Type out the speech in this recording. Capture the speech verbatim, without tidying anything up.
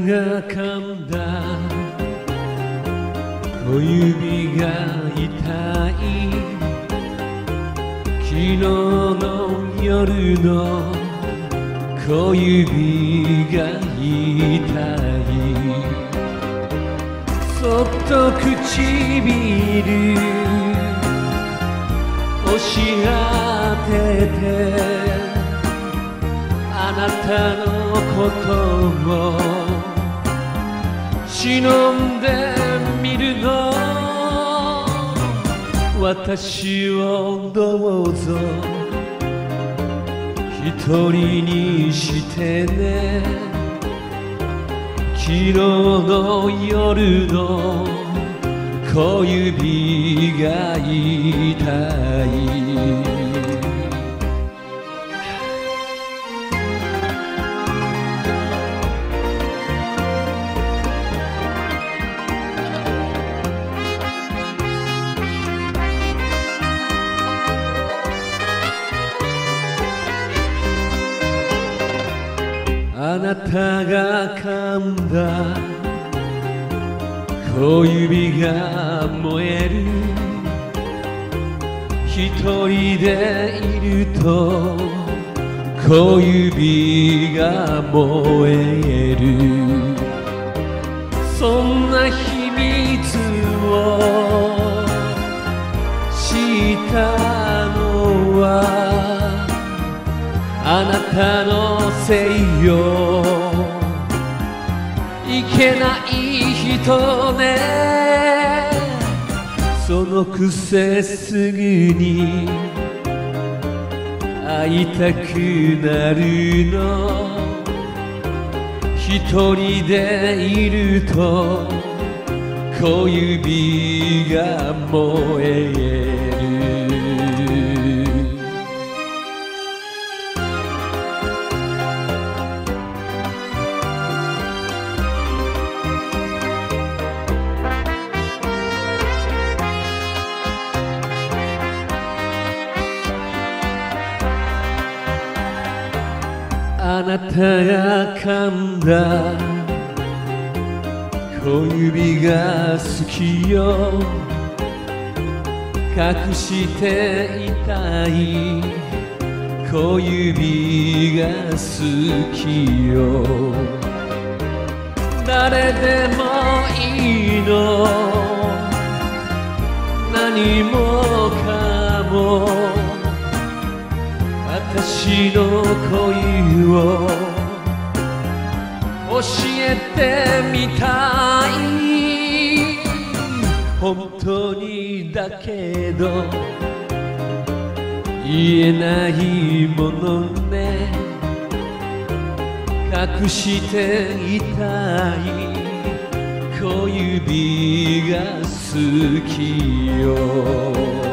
が噛んだ小指が痛い、昨日の夜の小指が痛い、そっと唇押し当ててあなたのことを忍んでみるの、私をどうぞ一人にしてね、昨日の夜の小指が痛い。あなたが噛んだ小指が燃える、一人でいると小指が燃える、そんな秘密を知ったのはあなたのせいよ、いけない人ね、そのくせすぐに会いたくなるの、一人でいると小指が燃える。あなたが噛んだ小指が好きよ、隠していたい小指が好きよ、誰でもいいの、何もかも私の恋を教えてみたい、本当にだけど言えないものね、隠していたい小指が好きよ。